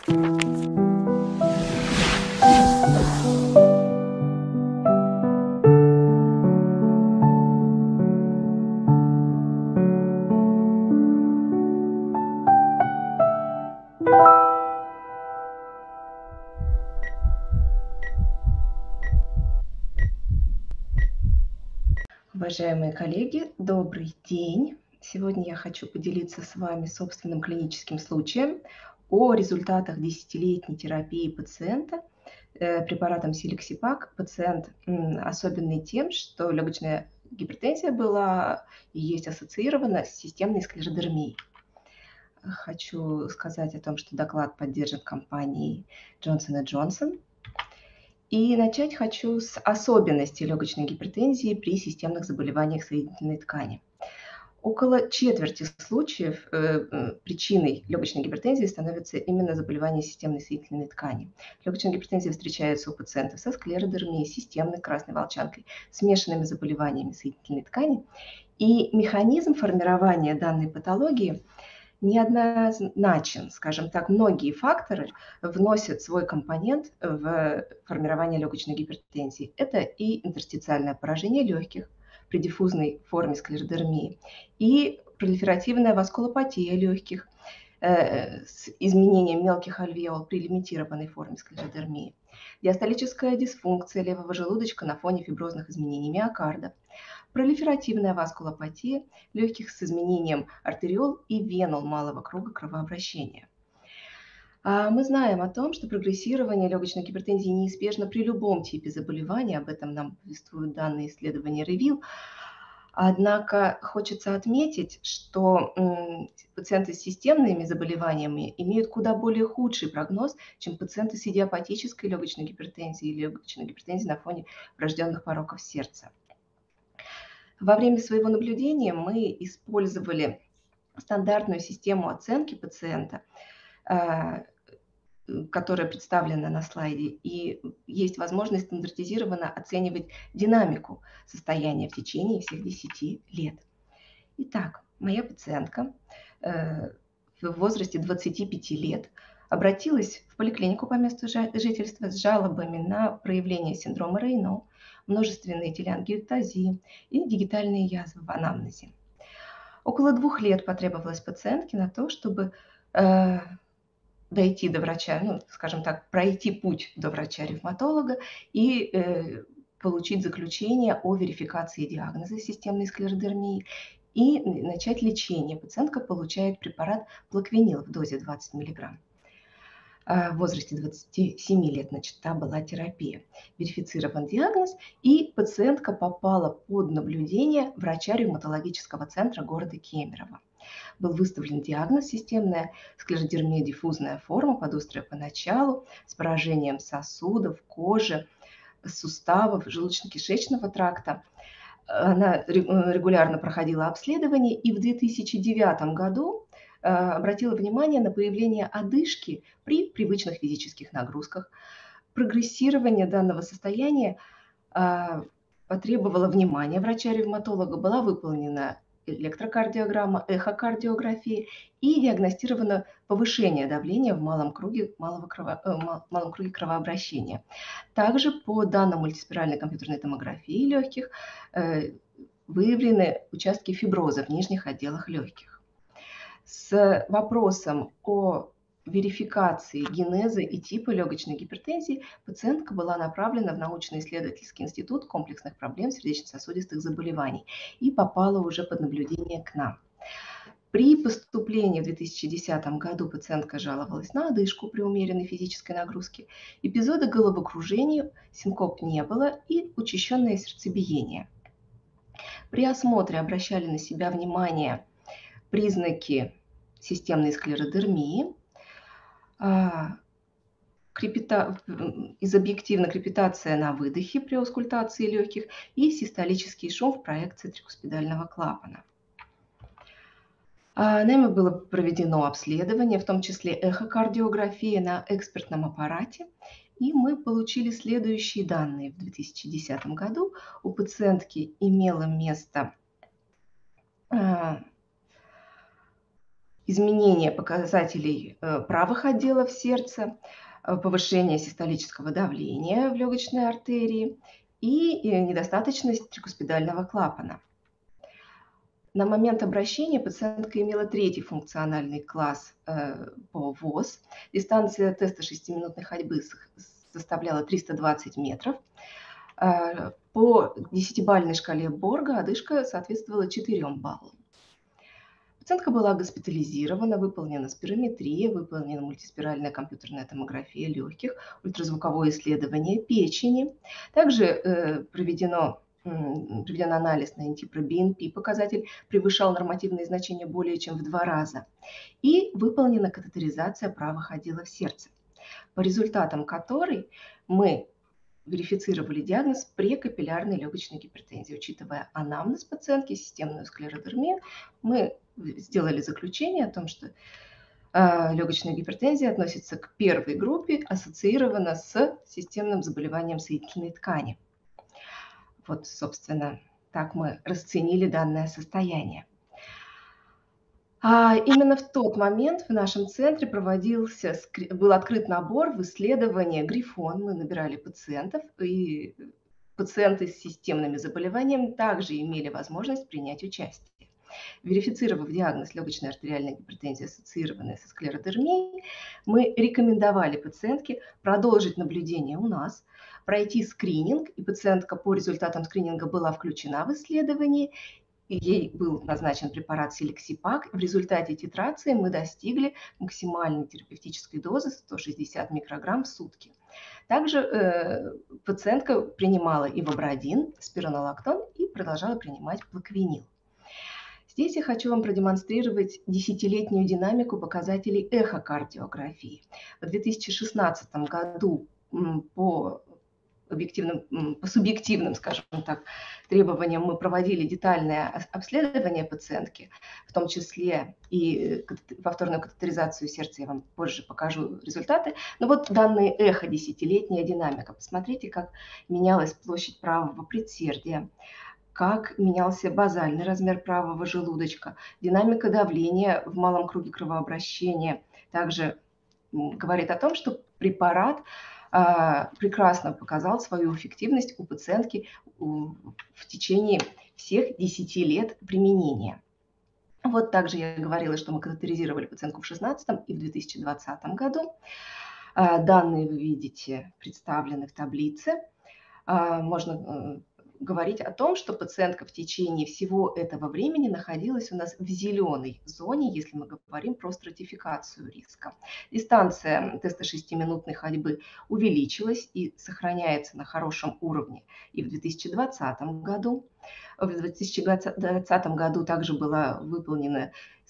Уважаемые коллеги, добрый день! Сегодня я хочу поделиться с вами собственным клиническим случаем о результатах 10-летней терапии пациента препаратом Селексипак. Пациент особенный тем, что легочная гипертензия была и есть ассоциирована с системной склеродермией. Хочу сказать о том, что доклад поддержан компанией Johnson & Johnson. И начать хочу с особенностей легочной гипертензии при системных заболеваниях соединительной ткани. Около четверти случаев причиной легочной гипертензии становится именно заболевание системной соединительной ткани. Легочная гипертензия встречается у пациентов со склеродермией, системной красной волчанкой, смешанными заболеваниями соединительной ткани. И механизм формирования данной патологии неоднозначен, скажем так, многие факторы вносят свой компонент в формирование легочной гипертензии. Это и интерстициальное поражение легких при диффузной форме склеродермии, и пролиферативная васкулопатия легких с изменением мелких альвеол при лимитированной форме склеродермии, диастолическая дисфункция левого желудочка на фоне фиброзных изменений миокарда, пролиферативная васкулопатия легких с изменением артериол и венул малого круга кровообращения. Мы знаем о том, что прогрессирование легочной гипертензии неизбежно при любом типе заболевания, об этом нам повествуют данные исследования Ревил. Однако хочется отметить, что пациенты с системными заболеваниями имеют куда более худший прогноз, чем пациенты с идиопатической легочной гипертензией или легочной гипертензией на фоне врожденных пороков сердца. Во время своего наблюдения мы использовали стандартную систему оценки пациента, которая представлена на слайде, и есть возможность стандартизированно оценивать динамику состояния в течение всех 10 лет. Итак, моя пациентка в возрасте 25 лет обратилась в поликлинику по месту жительства с жалобами на проявление синдрома Рейно, множественные телеангиэктазии и дигитальные язвы в анамнезе. Около 2 лет потребовалось пациентке на то, чтобы дойти до врача, скажем так, пройти путь до врача-ревматолога и получить заключение о верификации диагноза системной склеродермии и начать лечение. Пациентка получает препарат плаквенил в дозе 20 мг. В возрасте 27 лет начата была терапия. Верифицирован диагноз, и пациентка попала под наблюдение врача ревматологического центра города Кемерово. Был выставлен диагноз системная склеродермия диффузная форма, подострая поначалу, с поражением сосудов, кожи, суставов, желудочно-кишечного тракта. Она регулярно проходила обследование, и в 2009 году обратила внимание на появление одышки при привычных физических нагрузках. Прогрессирование данного состояния потребовало внимания врача-ревматолога, была выполнена электрокардиограмма, эхокардиография и диагностировано повышение давления в малом круге кровообращения. Также по данным мультиспиральной компьютерной томографии легких выявлены участки фиброза в нижних отделах легких. С вопросом о верификации генеза и типа легочной гипертензии пациентка была направлена в научно-исследовательский институт комплексных проблем сердечно-сосудистых заболеваний и попала уже под наблюдение к нам. При поступлении в 2010 году пациентка жаловалась на одышку при умеренной физической нагрузке, эпизоды головокружения, синкоп не было и учащенное сердцебиение. При осмотре обращали на себя внимание признаки системной склеродермии, изобъективно крепитация на выдохе при аускультации легких и систолический шум в проекции трикуспидального клапана. Нами было проведено обследование, в том числе эхокардиография на экспертном аппарате, и мы получили следующие данные. В 2010 году у пациентки имело место изменение показателей правых отделов сердца, повышение систолического давления в легочной артерии и недостаточность трикуспидального клапана. На момент обращения пациентка имела третий функциональный класс по ВОЗ. Дистанция теста 6-минутной ходьбы составляла 320 метров. По 10-бальной шкале Борга одышка соответствовала 4 баллам. Пациентка была госпитализирована, выполнена спирометрия, выполнена мультиспиральная компьютерная томография легких, ультразвуковое исследование печени. Также проведен анализ на NT-proBNP, показатель превышал нормативные значения более чем в 2 раза. И выполнена катетеризация правых отделов сердца, по результатам которой мы верифицировали диагноз прекапиллярной легочной гипертензии. Учитывая анамнез пациентки, системную склеродермию, мы сделали заключение о том, что легочная гипертензия относится к первой группе, ассоциирована с системным заболеванием соединительной ткани. Вот, собственно, так мы расценили данное состояние. Именно в тот момент в нашем центре был открыт набор в исследование Грифон. Мы набирали пациентов, и пациенты с системными заболеваниями также имели возможность принять участие. Верифицировав диагноз легочной артериальной гипертензии, ассоциированной со склеродермией, мы рекомендовали пациентке продолжить наблюдение у нас, пройти скрининг, и пациентка по результатам скрининга была включена в исследование. Ей был назначен препарат селексипак. В результате титрации мы достигли максимальной терапевтической дозы 160 микрограмм в сутки. Также пациентка принимала ивабрадин, спиронолактон и продолжала принимать плаквенил. Здесь я хочу вам продемонстрировать 10-летнюю динамику показателей эхокардиографии. В 2016 году по субъективным, скажем так, требованиям мы проводили детальное обследование пациентки, в том числе и повторную катетеризацию сердца, я вам позже покажу результаты. Но вот данные эхо, 10-летняя динамика. Посмотрите, как менялась площадь правого предсердия, как менялся базальный размер правого желудочка, динамика давления в малом круге кровообращения. Также говорит о том, что препарат прекрасно показал свою эффективность у пациентки в течение всех 10 лет применения. Вот также я говорила, что мы катетеризировали пациентку в 2016 и в 2020 году. Данные вы видите представлены в таблице. Можно говорить о том, что пациентка в течение всего этого времени находилась у нас в зеленой зоне, если мы говорим про стратификацию риска. Дистанция теста 6-минутной ходьбы увеличилась и сохраняется на хорошем уровне и в 2020 году. В 2020 году также была выполнена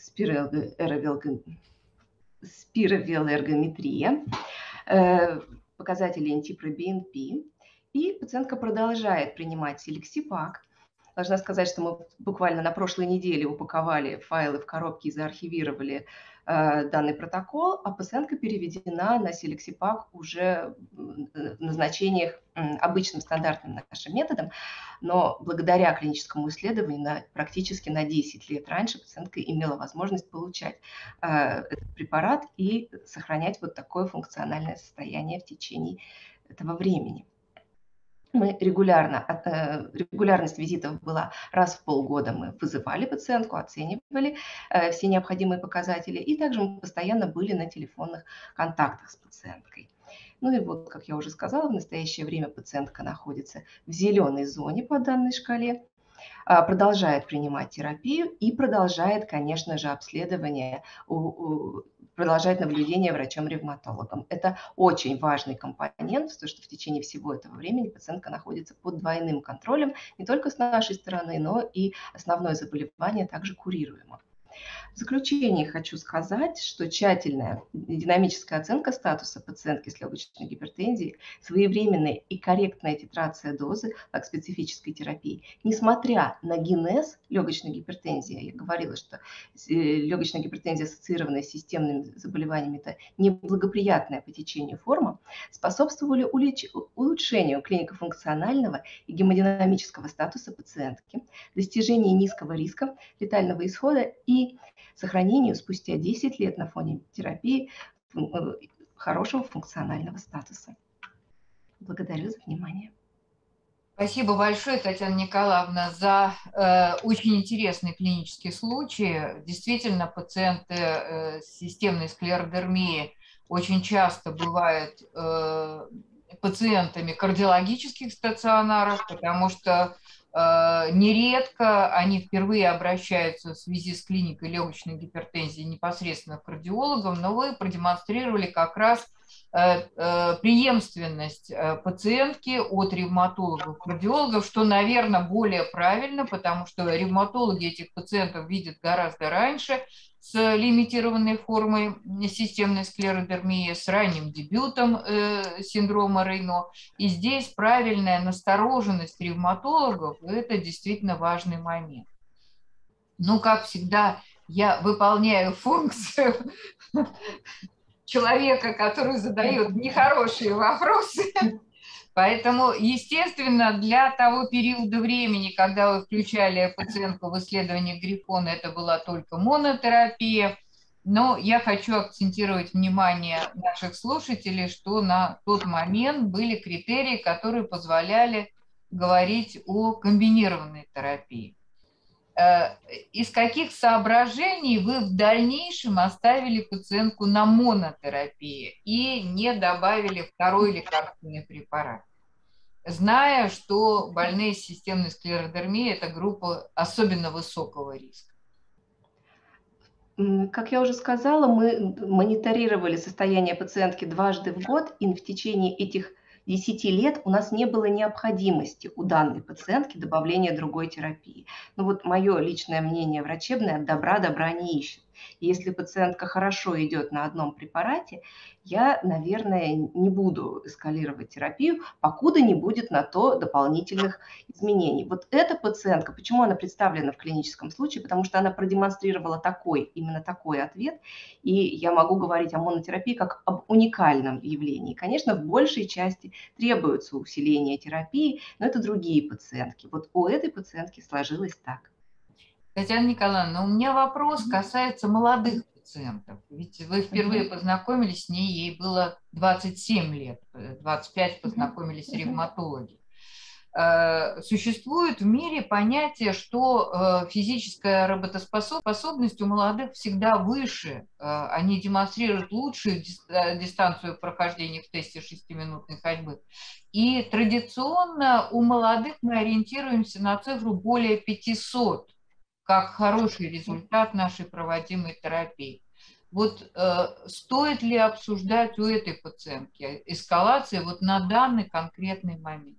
спировелоэргометрия, показатели NT-proBNP. И пациентка продолжает принимать селексипак. Должна сказать, что мы буквально на прошлой неделе упаковали файлы в коробки и заархивировали данный протокол, а пациентка переведена на селексипак уже в назначениях обычным стандартным нашим методом, но благодаря клиническому исследованию практически на 10 лет раньше пациентка имела возможность получать этот препарат и сохранять вот такое функциональное состояние в течение этого времени. Мы регулярность визитов была раз в полгода. Мы вызывали пациентку, оценивали все необходимые показатели, и также мы постоянно были на телефонных контактах с пациенткой. Ну и вот, как я уже сказала, в настоящее время пациентка находится в зеленой зоне по данной шкале, продолжает принимать терапию и продолжает, конечно же, обследование, продолжает наблюдение врачом-ревматологом. Это очень важный компонент, потому что в течение всего этого времени пациентка находится под двойным контролем, не только с нашей стороны, но и основное заболевание также курируемо. В заключение хочу сказать, что тщательная динамическая оценка статуса пациентки с легочной гипертензией, своевременная и корректная титрация дозы специфической терапии, несмотря на генез легочной гипертензии, я говорила, что легочная гипертензия, ассоциированная с системными заболеваниями, это неблагоприятная по течению форма, способствовали улучшению клинико-функционального и гемодинамического статуса пациентки, достижению низкого риска летального исхода и и сохранению спустя 10 лет на фоне терапии хорошего функционального статуса. Благодарю за внимание. Спасибо большое, Татьяна Николаевна, за очень интересный клинический случай. Действительно, пациенты с системной склеродермией очень часто бывают пациентами кардиологических стационаров, потому что нередко они впервые обращаются в связи с клиникой легочной гипертензии непосредственно к кардиологам, но вы продемонстрировали как раз преемственность пациентки от ревматологов к кардиологов, что, наверное, более правильно, потому что ревматологи этих пациентов видят гораздо раньше с лимитированной формой системной склеродермии, с ранним дебютом синдрома Рейно. И здесь правильная настороженность ревматологов – это действительно важный момент. Ну, как всегда, я выполняю функцию человека, который задает нехорошие вопросы. Поэтому, естественно, для того периода времени, когда вы включали пациентку в исследование Грифона, это была только монотерапия. Но я хочу акцентировать внимание наших слушателей, что на тот момент были критерии, которые позволяли говорить о комбинированной терапии. Из каких соображений вы в дальнейшем оставили пациентку на монотерапии и не добавили второй лекарственный препарат, зная, что больные с системной склеродермией – это группа особенно высокого риска? Как я уже сказала, мы мониторировали состояние пациентки дважды в год, и в течение этих 10 лет у нас не было необходимости у данной пациентки добавления другой терапии. Ну вот мое личное мнение врачебное: от добра добра не ищет. И если пациентка хорошо идет на одном препарате, я, наверное, не буду эскалировать терапию, покуда не будет на то дополнительных изменений. Вот эта пациентка, почему она представлена в клиническом случае? Потому что она продемонстрировала именно такой ответ, и я могу говорить о монотерапии как об уникальном явлении. Конечно, в большей части требуется усиление терапии, но это другие пациентки. Вот у этой пациентки сложилось так. Татьяна Николаевна, у меня вопрос касается молодых пациентов. Ведь вы впервые познакомились с ней, ей было 27 лет, 25 познакомились с ревматологией. Существует в мире понятие, что физическая работоспособность у молодых всегда выше. Они демонстрируют лучшую дистанцию прохождения в тесте 6-минутной ходьбы. И традиционно у молодых мы ориентируемся на цифру более 500, как хороший результат нашей проводимой терапии. Вот стоит ли обсуждать у этой пациентки эскалации вот на данный конкретный момент?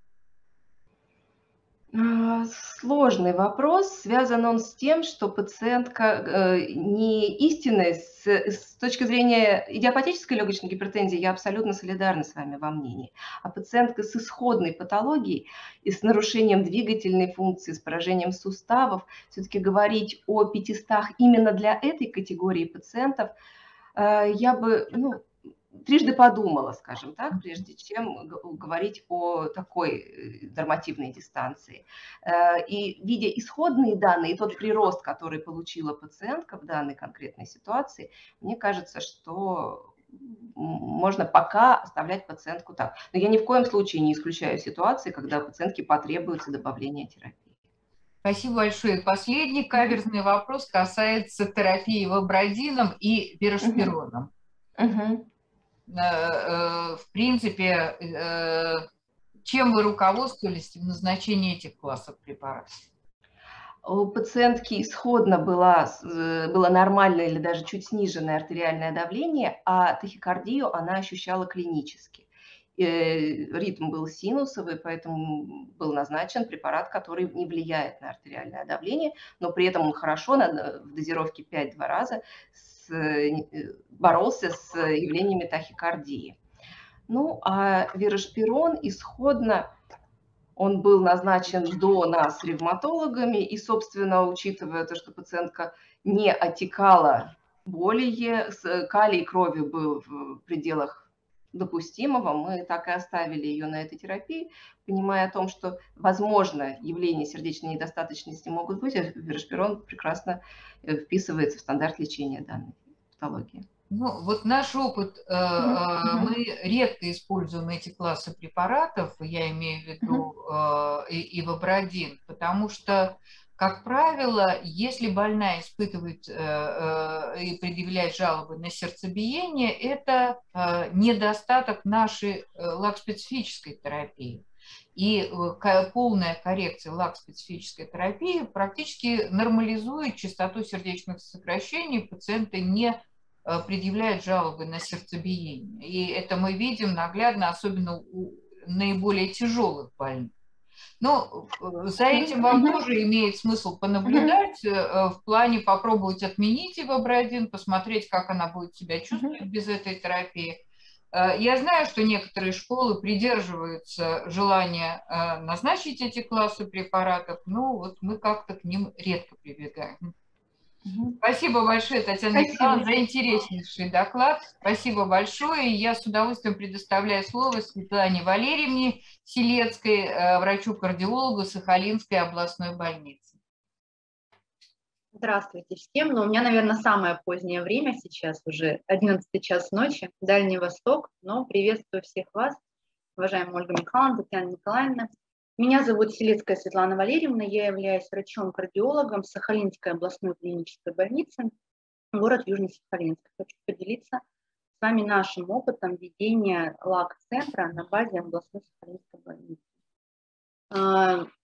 Сложный вопрос. Связан он с тем, что пациентка не истинная. С точки зрения идиопатической легочной гипертензии я абсолютно солидарна с вами во мнении. А пациентка с исходной патологией и с нарушением двигательной функции, с поражением суставов, все-таки говорить о 500 именно для этой категории пациентов я бы трижды подумала, скажем так, прежде чем говорить о такой нормативной дистанции. И видя исходные данные и тот прирост, который получила пациентка в данной конкретной ситуации, мне кажется, что можно пока оставлять пациентку так. Но я ни в коем случае не исключаю ситуации, когда пациентке потребуется добавление терапии. Спасибо большое. Последний каверзный вопрос касается терапии вобрадином и пирошпироном. В принципе, чем вы руководствовались в назначении этих классов препаратов? У пациентки исходно было нормальное или даже чуть сниженное артериальное давление, а тахикардию она ощущала клинически. Ритм был синусовый, поэтому был назначен препарат, который не влияет на артериальное давление, но при этом он хорошо в дозировке 5-2 раза боролся с явлениями тахикардии. Ну, а вирошпирон исходно он был назначен до нас ревматологами, и, собственно, учитывая то, что пациентка не отекала более, калий крови был в пределах допустимого, мы так и оставили ее на этой терапии, понимая о том, что, возможно, явления сердечной недостаточности могут быть, а верошпирон прекрасно вписывается в стандарт лечения данной патологии. Ну, вот наш опыт, мы редко используем эти классы препаратов, я имею в виду ивабрадин, потому что, как правило, если больная испытывает и предъявляет жалобы на сердцебиение, это недостаток нашей лак-специфической терапии. И полная коррекция лак-специфической терапии практически нормализует частоту сердечных сокращений, пациенты не предъявляют жалобы на сердцебиение. И это мы видим наглядно, особенно у наиболее тяжелых больных. Но за этим вам тоже имеет смысл понаблюдать, в плане попробовать отменить ивабрадин, посмотреть, как она будет себя чувствовать без этой терапии. Я знаю, что некоторые школы придерживаются желания назначить эти классы препаратов, но вот мы как-то к ним редко прибегаем. Спасибо большое, Татьяна Николаевна, за интереснейший доклад. Спасибо большое. Я с удовольствием предоставляю слово Светлане Валерьевне Селецкой, врачу-кардиологу Сахалинской областной больницы. Здравствуйте всем. Ну, у меня, наверное, самое позднее время сейчас, уже 11 час ночи, Дальний Восток. Но приветствую всех вас, уважаемая Ольга Михайловна, Татьяна Николаевна. Меня зовут Селецкая Светлана Валерьевна, я являюсь врачом-кардиологом Сахалинской областной клинической больницы, город Южный Сахалинск. Хочу поделиться с вами нашим опытом ведения ЛАК-центра на базе областной Сахалинской больницы.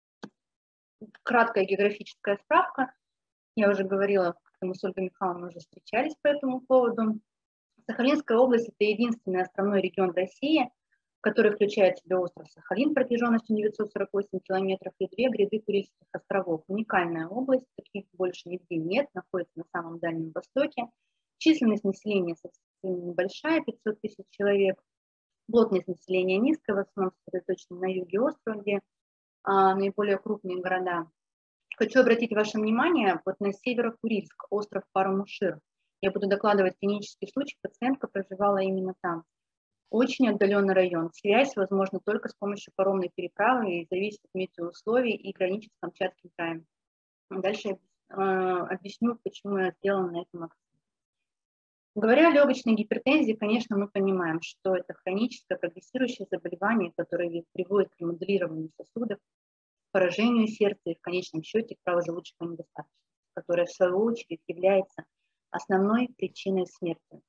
Краткая географическая справка. Я уже говорила, мы с Ольгой Михайловной уже встречались по этому поводу. Сахалинская область – это единственный островной регион России, который включает в себя остров Сахалин протяженностью 948 километров и две гряды Курильских островов. Уникальная область, таких больше нигде нет, находится на самом Дальнем Востоке. Численность населения совсем небольшая, 500 тысяч человек. Плотность населения низкая, в основном сосредоточена на юге острова, где наиболее крупные города. Хочу обратить ваше внимание вот на Северо-Курильск, остров Парамушир. Я буду докладывать клинический случай, пациентка проживала именно там. Очень отдаленный район. Связь возможна только с помощью паромной переправы и зависит от метеоусловий и граничит с Камчатским краем. Дальше объясню, почему я сделала на этом акцент. Говоря о легочной гипертензии, конечно, мы понимаем, что это хроническое прогрессирующее заболевание, которое приводит к ремоделированию сосудов, поражению сердца и в конечном счете к правожелудочковой недостаточности, которая в свою очередь является основной причиной смерти.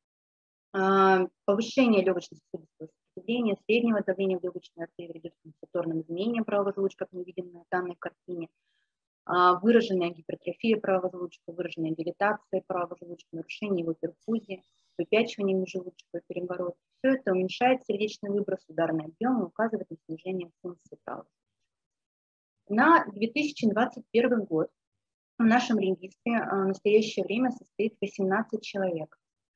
Повышение легочно-сосудистого сопротивления, среднего давления в легочной артерии ведет к компенсаторным изменениям правого желудочка, как мы видим на данной картине, выраженная гипертрофия правого желудочка, выраженная дилатация правого желудочка, нарушение его перфузии, выпячивание межжелудочкового перегорода. Все это уменьшает сердечный выброс, ударный объем и указывает на снижение функции правого желудочка. На 2021 год в нашем регистре в настоящее время состоит 18 человек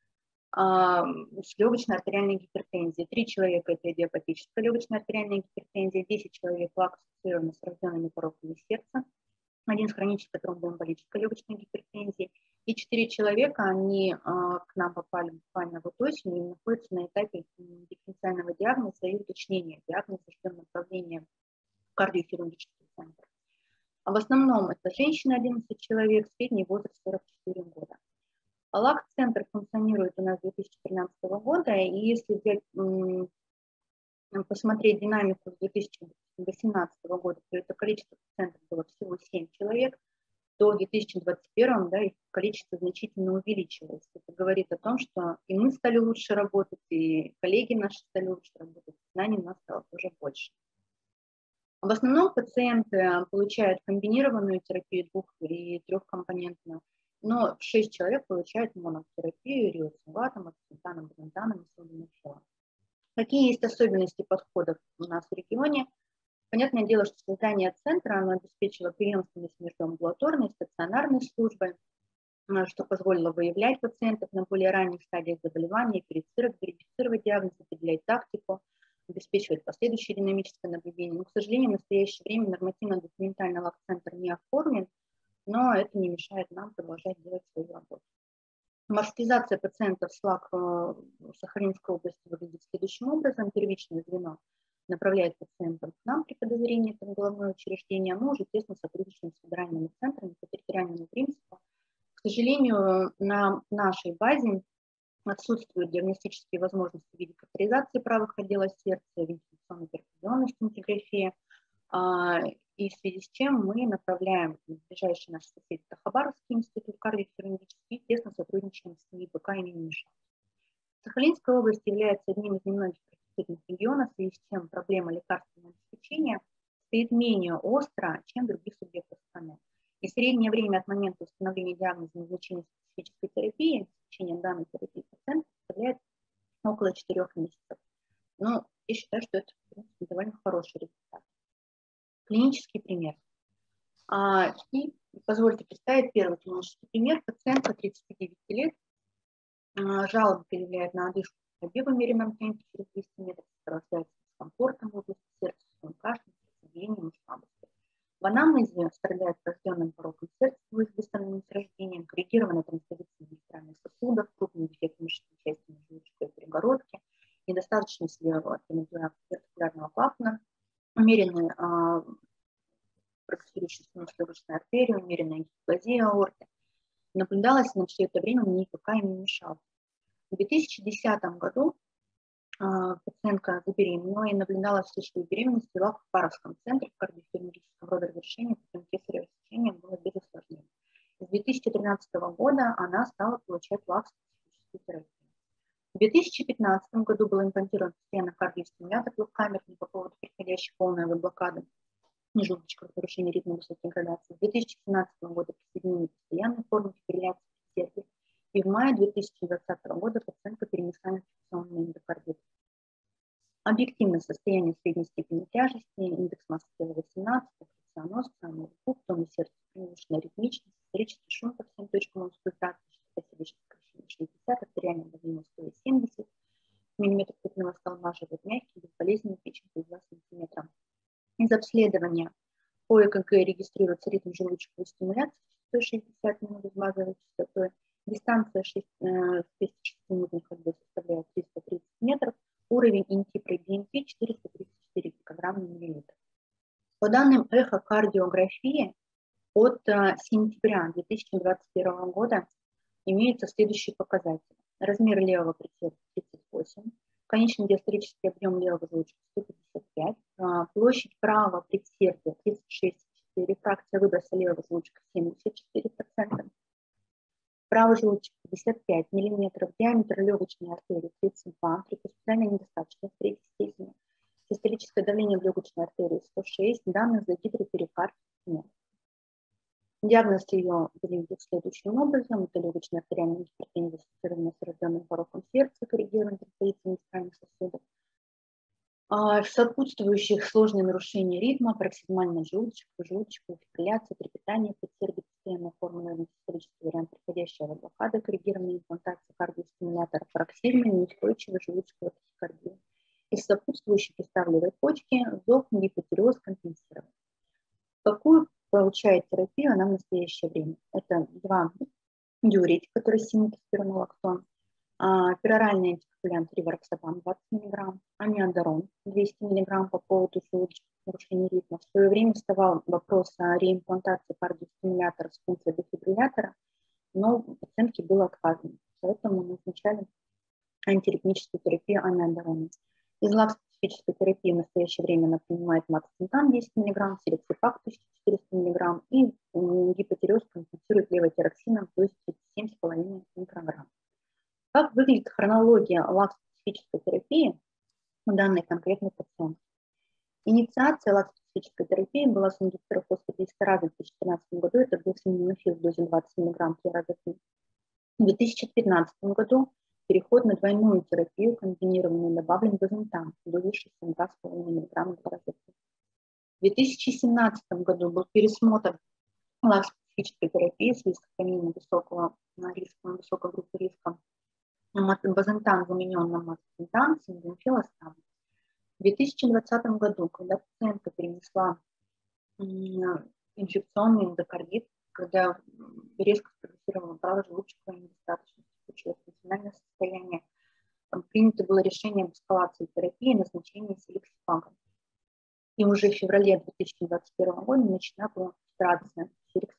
с легочной артериальной гипертензией. 3 человека – это идиопатическая легочная артериальная гипертензия, 10 человек лак-ассоциированы с врожденными пороками сердца, 1 с хронической тромбоэмболической легочной гипертензией, и 4 человека, они к нам попали буквально вот осенью и находятся на этапе дифференциального диагноза и уточнения диагноза, ждем направления в кардиохирургический центр. А в основном это женщины 11 человек, средний возраст 44 года. ЛАК-центр функционирует у нас с 2013 года, и если взять, посмотреть динамику с 2018 года, то это количество пациентов было всего 7 человек, то в 2021 их количество значительно увеличилось. Это говорит о том, что и мы стали лучше работать, и коллеги наши стали лучше работать, знаний у нас стало тоже больше. В основном пациенты получают комбинированную терапию 2- и 3-компонентную, но 6 человек получают монотерапию риоцинватом, ацетаном, брентаном и силденafилом. Какие есть особенности подходов у нас в регионе? Понятное дело, что создание центра оно обеспечило преемственность между амбулаторной и стационарной службой, что позволило выявлять пациентов на более ранних стадиях заболевания, верифицировать диагноз, определять тактику, обеспечивать последующее динамическое наблюдение. Но, к сожалению, в настоящее время нормативно-документально ЛАК-центр не оформлен, но это не мешает нам продолжать делать свою работу. Маршрутизация пациентов с ЛАК в Сахалинской области выглядит следующим образом. Первичное звено направляет пациентов к нам при подозрении в головное учреждение. Мы уже тесно сотрудничаем с федеральными центрами по территориальному принципу. К сожалению, на нашей базе отсутствуют диагностические возможности в виде катетеризации правых отделов сердца, вентиляционной перфузионной стентографии, и в связи с чем мы направляем в ближайший наш сосед Хабаровский институт кардиохирургический, тесно сотрудничаем с НИИПК имени Мишустина. Сахалинская область является одним из немногих просветительных регионов, в связи с чем проблема лекарственного обеспечения стоит менее остро, чем в других субъектах страны. И среднее время от момента установления диагноза и назначения специфической терапии, течение данной терапии пациента составляет около 4 месяцев. Но я считаю, что это, в принципе, довольно хороший результат. Клинический пример. И позвольте представить первый клинический пример. Пациентка 39 лет, жалобы предъявляет на одышку в ходьбе в умеренном темпе через 200 метров, сопровождается дискомфортом в области сердца, кашлем, сердцебиением и слабостью. В анамнезе страдает врожденным пороком сердца, вызванным с рождения, коррегированной транспозицией магистральных сосудов, крупным дефектом мышечной части межжелудочковой перегородки, недостаточность левого вертикулярного клапана, умеренный проксирующий синус-легочной артерии, умеренная гипоплазия аорты. Наблюдалось на все это время НИИПК имени Мишустина. В 2010 году пациентка забеременела и наблюдалась в случае беременности в Хабаровском центре в кардиохирургическом родоразрешении путем кесарево сечения было без осложнений. С 2013 года она стала получать ЛАК-специфическую терапию. В 2015 году был имплантирован постоянно кардиостимулятор двухкамерный по поводу приходящей полной блокады межжелудочкового нарушения ритма высокой градации. С 2017 года присоединили постоянной формы фибрилляции сердца. И в мае 2020 года пациентка перенесла инфекционный эндокардит. Объективное состояние средней степени тяжести, индекс массы тела 18, функционоз, тонус сердца, клиничная ритмичность, исторический шум по всем точкам аускультации, частота сердечных сокращений 60, артериальное давление 170 мм крупного столба, живот мягкий, безболезненный, печень 2 см. Из обследования по ЭКГ регистрируется ритм желудочковой стимуляции 160 минут с базовой частотой. Дистанция 206-минутной ходьбы составляет 330 метров. Уровень НТ-ПроБНП 434 пикограмм на миллилитр. По данным эхокардиографии от сентября 2021 года имеются следующие показатели. Размер левого предсердия 38, конечный диастолический объем левого желудочка 155, площадь правого предсердия 36,4, фракция выброса левого желудочка 74%, правый желудочек 55 мм, диаметр легочной артерии 32, трикоспидальная недостаточность 3 степени, систолическое давление в легочной артерии 106, данных за гидроперикард нет. Диагноз ее выглядит следующим образом. Это легочная артериальная гипертензия, ассоциированная с врожденным пороком сердца, коррегированной транспозицией магистральных сосудов. Сопутствующих сложные нарушения ритма, пароксизмальная желудочковая, фибрилляция, трепетание предсердия, постоянная форма нейрогистолический вариант приходящая блокада, коррегированная имплантация кардиостимулятора, пароксизма, неустойчивая желудочковая тахикардия. Из сопутствующих представленной почки зов, гипотереоз компенсирован. Какую получает терапию она в настоящее время? Это 2 диуретика, которые синтезпиронолактон, пероральный антикоагулянт ривароксабан 20 мг, амиодарон 200 мг по поводу желудочных нарушений ритма. В свое время вставал вопрос о реимплантации кардиостимулятора с функцией дефибриллятора, но пациентке было отказано, поэтому назначали антиритмическую терапию амиодароном. Из лак-специфической терапии в настоящее время она принимает максимтан 10 мг, сирексипак 1400 мг и гипотереоз компенсирует левотироксином, то есть 7,5 микрограмм. Как выглядит хронология лак-специфической терапии у данной конкретной пациентки? Инициация лак-специфической терапии была с индукторофосфодиэстеразой в 2014 году, это был синемофил в дозе 20 мг 3 раза в день. В 2015 году переход на двойную терапию, комбинированную добавлен базентан в дозе 62,5 мг 2 раза в день. В 2017 году был пересмотр лак-специфической терапии в связи с сохранением высокого риска, высокой группы риска. Базентан заменен на максимтан, синемофил оставлен. В 2020 году, когда пациентка перенесла инфекционный эндокардит, когда резко спрогрессировала правая желудочковая недостаточность, случилось функциональное состояние, принято было решение об эскалации терапии и назначении селексипага. И уже в феврале 2021 года начата была титрация селексипага.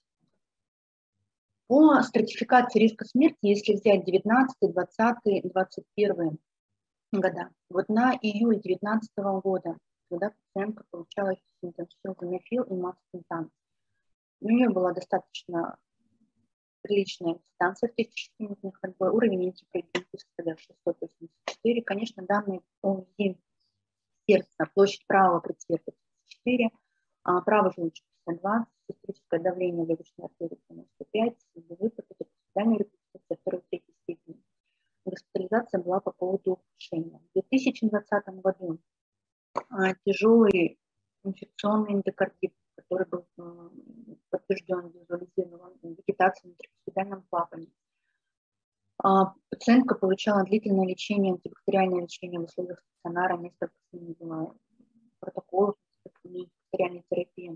По стратификации риска смерти, если взять 19, 20, 21 года, вот на июль 2019 года, когда пациентка получала силденафил и мастентан, у нее была достаточно приличная дистанция в 1000 минутных ходьбой, уровень антипрогрессии составлял 684. Конечно, данные по УЗИ сердца, площадь правого предсердия 54, правый желудочек 52, систолическое давление легочной артерии 95, выпад, состояние реконструкции второй-третьей степени. Госпитализация была по поводу ухудшения. В 2020 году тяжелый инфекционный эндокардит, который был подтвержден, визуализирован вегетацией на трахеидальном клапане. Пациентка получала длительное лечение, антибактериальное лечение в условиях стационара, несколько было протоколов антибактериальной терапии.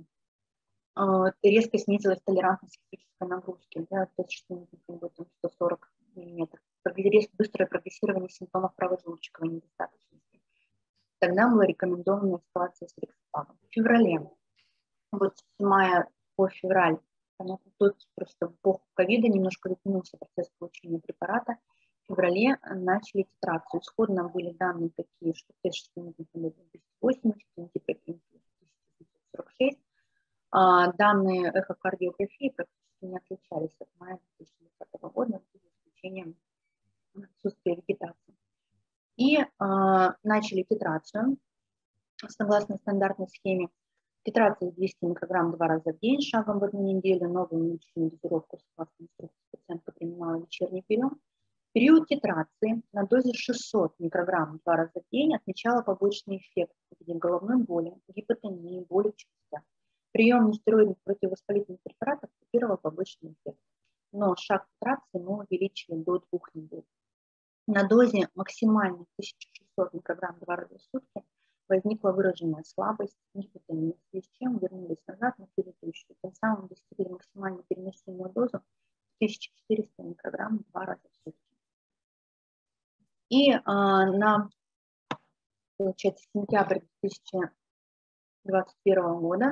Резко снизилась толерантность к физической нагрузке, да, то есть 140 мм. Быстрое прогрессирование симптомов правой желудочковой недостаточности. Тогда была рекомендована эскалация селексипагом. В феврале, вот с мая по февраль, понятно, тут просто в эпоху ковида немножко затянулся процесс получения препарата. В феврале начали титрацию. Исходно были данные такие, что тест 280, антипротеин 1746. Данные эхокардиографии практически не отличались от мая 2020 года, с исключением отсутствия вегетации. И начали титрацию согласно стандартной схеме. Титрация 200 микрограмм 2 раза в день, шагом в 1 неделю, новую уменьшенную дозировку согласно инструкции пациентка принимала вечерний прием. В период титрации на дозе 600 микрограмм 2 раза в день отмечала побочный эффект в виде головной боли, гипотонии, боли в частях. Прием нестероидных противовоспалительных препаратов купировал побочный эффект. Но шаг титрации мы увеличили до 2 недель. На дозе максимально 1600 микрограмм 2 раза в сутки возникла выраженная слабость, гипотония, в связи с чем вернулись назад на предыдущую. Тем самым достигли максимально переносимую дозу 1400 микрограмм 2 раза в сутки. И на, получается, сентябрь 2021 года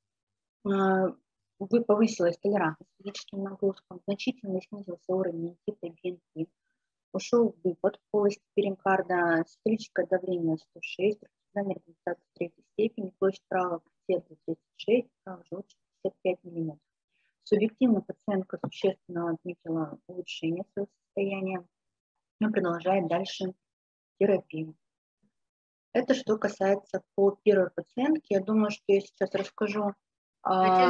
повысилась толерантность к физическим нагрузкам, значительно снизился уровень антипрогрессии, ушел выпад в полости перикарда, систолическое давление 106, профессиональная регуляризация третьей степени, площадь правого предсердия 36, правый желудочек 55 мм. Субъективно пациентка существенно отметила улучшение своего состояния и продолжает дальше терапию. Это что касается по первой пациентке. Я думаю, что я сейчас расскажу. У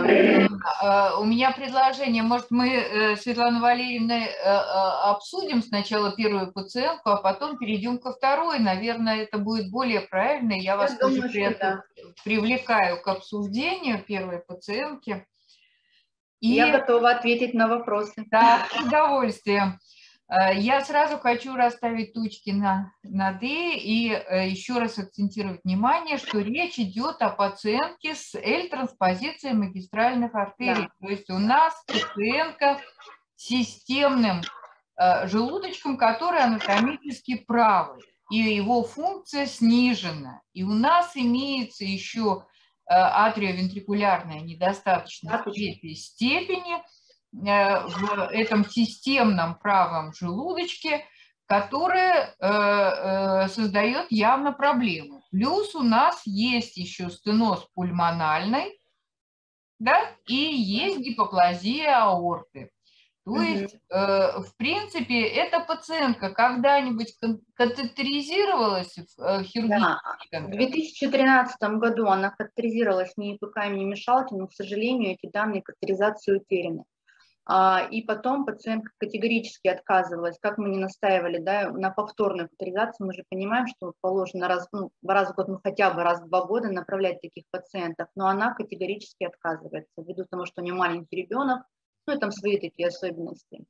меня предложение. Может, мы с Светланой Валерьевной обсудим сначала первую пациентку, а потом перейдем ко второй. Наверное, это будет более правильно. Я вас тоже привлекаю к обсуждению первой пациентки. Я готова ответить на вопросы. Да, с удовольствием. Я сразу хочу расставить точки над «и» и еще раз акцентировать внимание, что речь идет о пациентке с L-транспозицией магистральных артерий. Да. То есть у нас пациентка с системным желудочком, который анатомически правый, и его функция снижена. И у нас имеется еще атриовентрикулярная недостаточность третьей степени в этом системном правом желудочке, которое создает явно проблемы. Плюс у нас есть еще стеноз пульмональный, да, и есть гипоплазия аорты. То есть, в принципе, эта пациентка когда-нибудь катетеризировалась в хирургической В 2013 году она катетеризировалась ни ИПК, ни мешалки, но, к сожалению, эти данные катетеризации утеряны. И потом пациентка категорически отказывалась, как мы не настаивали, да, на повторной катетеризации. Мы же понимаем, что положено раз в год, ну хотя бы раз в 2 года направлять таких пациентов, но она категорически отказывается, ввиду того, что у нее маленький ребенок, ну и там свои такие особенности.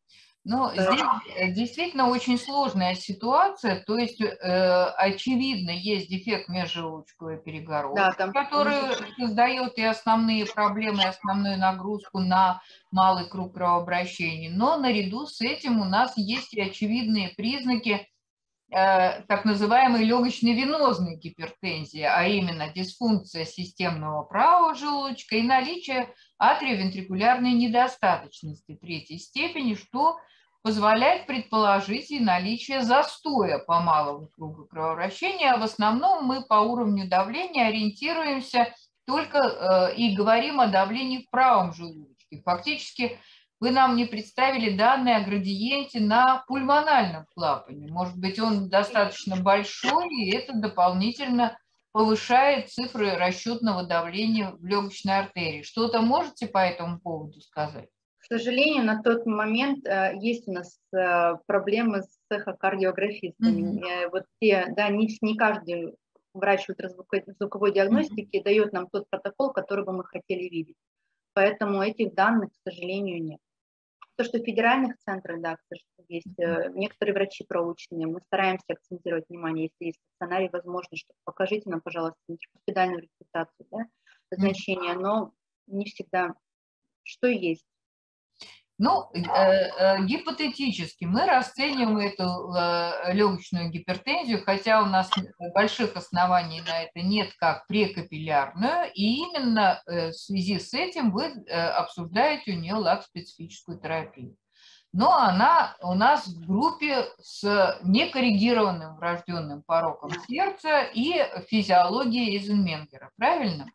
Ну, здесь действительно очень сложная ситуация, то есть, очевидно, есть дефект межжелудочковой перегородки, Да, который создает и основные проблемы, и основную нагрузку на малый круг кровообращения, но наряду с этим у нас есть и очевидные признаки так называемой легочно-венозной гипертензии, а именно дисфункция системного правого желудочка и наличие атриовентрикулярной недостаточности третьей степени, что позволяет предположить и наличие застоя по малому кругу кровообращения, а в основном мы по уровню давления ориентируемся только и говорим о давлении в правом желудочке. Фактически вы нам не представили данные о градиенте на пульмональном клапане. Может быть, он достаточно большой, и это дополнительно повышает цифры расчетного давления в легочной артерии. Что-то можете по этому поводу сказать? К сожалению, на тот момент есть у нас проблемы с эхокардиографистами. Вот не каждый врач ультразвуковой диагностики дает нам тот протокол, который бы мы хотели видеть. Поэтому этих данных, к сожалению, нет. То, что в федеральных центрах, да, есть некоторые врачи проученные, мы стараемся акцентировать внимание, если есть стационарий, возможно, что покажите нам, пожалуйста, интракапитальную регистрацию, да, значение, но не всегда, что есть. Ну, гипотетически мы расцениваем эту легочную гипертензию, хотя у нас больших оснований на это нет, как прекапиллярную, и именно в связи с этим вы обсуждаете у нее лак-специфическую терапию. Но она у нас в группе с некоррегированным врожденным пороком сердца и физиологией Эйзенменгера, правильно?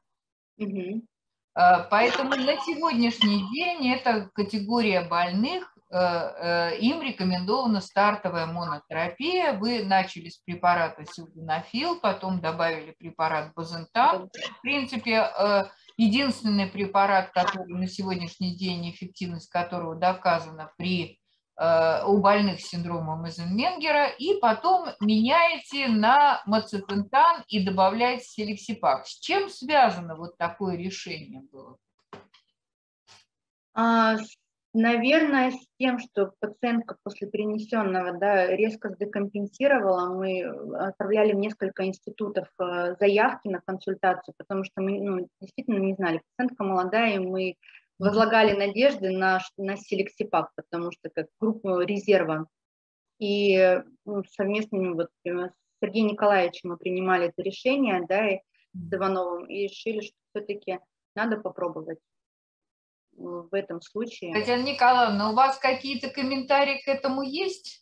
Поэтому на сегодняшний день эта категория больных, им рекомендована стартовая монотерапия. Вы начали с препарата силденафил, потом добавили препарат базентан. В принципе, единственный препарат, который на сегодняшний день, эффективность которого доказана у больных с синдромом Эйзенменгера, и потом меняете на мацетентан и добавляете селексипак. С чем связано вот такое решение было? Наверное, с тем, что пациентка после перенесенного резко декомпенсировала, мы отправляли в несколько институтов заявки на консультацию, потому что мы действительно не знали, пациентка молодая, и мы возлагали надежды на селексипак, потому что как группу резерва. И совместно с Сергеем Николаевичем мы принимали это решение, и с Ивановым, и решили, что все-таки надо попробовать в этом случае. Татьяна Николаевна, у вас какие-то комментарии к этому есть?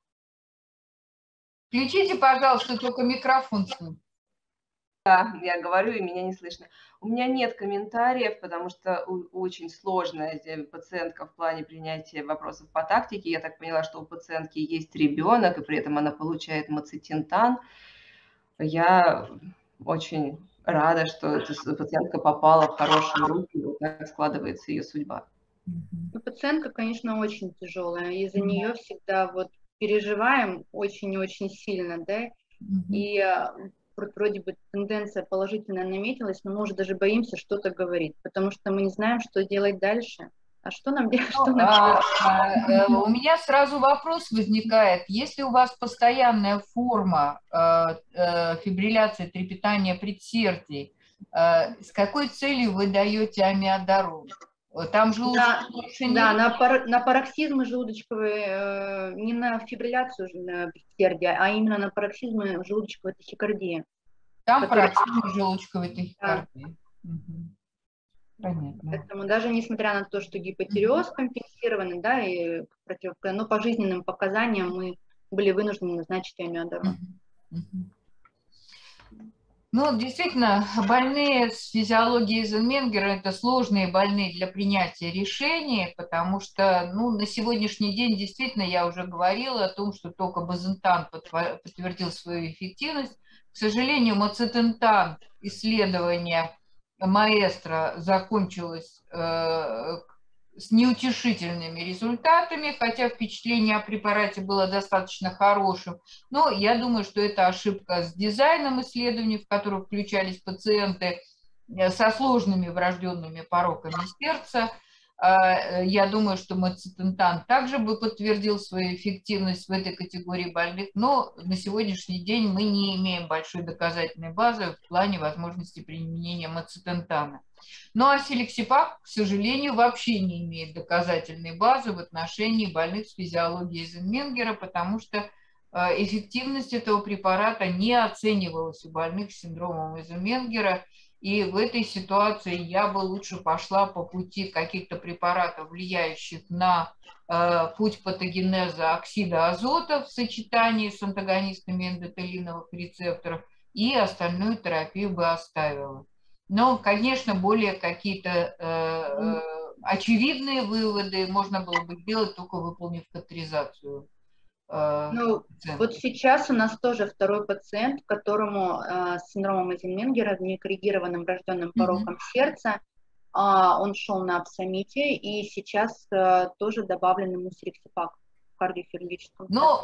Включите, пожалуйста, только микрофон. Да, я говорю, и меня не слышно. У меня нет комментариев, потому что очень сложная пациентка в плане принятия вопросов по тактике. Я так поняла, что у пациентки есть ребенок, и при этом она получает мацетентан. Я очень рада, что эта пациентка попала в хорошие руки, вот так складывается ее судьба. Пациентка, конечно, очень тяжелая, из-за нее всегда переживаем очень-очень сильно, и вроде бы тенденция положительная наметилась, но мы уже даже боимся что-то говорить, потому что мы не знаем, что делать дальше. А что нам делать? У меня сразу вопрос возникает. Если у вас постоянная форма фибрилляции трепетания предсердий, с какой целью вы даете амиодарон? Там на пароксизмы желудочковые, не на фибрилляцию предсердия, а именно на пароксизмы желудочковой тахикардии. Там пароксизмы желудочковой тахикардии. Понятно. Поэтому даже несмотря на то, что гипотиреоз компенсированный, но по жизненным показаниям мы были вынуждены назначить амиодарон. Ну, действительно, больные с физиологией Эйзенменгера – это сложные больные для принятия решений, потому что, на сегодняшний день, действительно, я уже говорила о том, что только базентан подтвердил свою эффективность. К сожалению, мацетентан, исследование маэстро закончилось с неутешительными результатами, хотя впечатление о препарате было достаточно хорошим. Но я думаю, что это ошибка с дизайном исследований, в которых включались пациенты со сложными врожденными пороками сердца. Я думаю, что мацетентан также бы подтвердил свою эффективность в этой категории больных, но на сегодняшний день мы не имеем большой доказательной базы в плане возможности применения мацетентана. Ну а селексипак, к сожалению, вообще не имеет доказательной базы в отношении больных с физиологией Эйзенменгера, потому что эффективность этого препарата не оценивалась у больных с синдромом Эйзенменгера. И в этой ситуации я бы лучше пошла по пути каких-то препаратов, влияющих на путь патогенеза оксида азота в сочетании с антагонистами эндотелиновых рецепторов, и остальную терапию бы оставила. Но, конечно, более какие-то очевидные выводы можно было бы сделать, только выполнив катетеризацию. Ну, вот сейчас у нас тоже второй пациент, которому с синдромом Эйзенменгера, некоррегированным врожденным пороком сердца, он шел на апсамите, и сейчас тоже добавлен ему селексипак в кардиохирургическом. Ну,